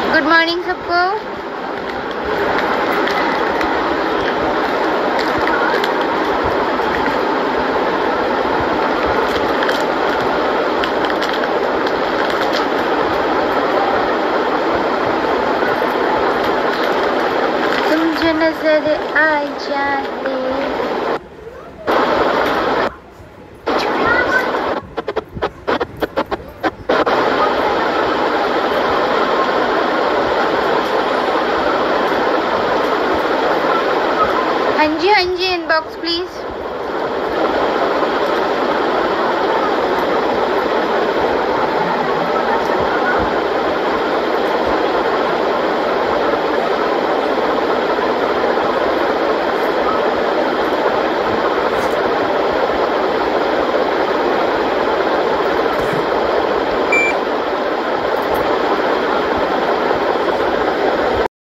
Good morning सबको। तुम जो नजर आ जाते। हाँ जी इनबॉक्स प्लीज।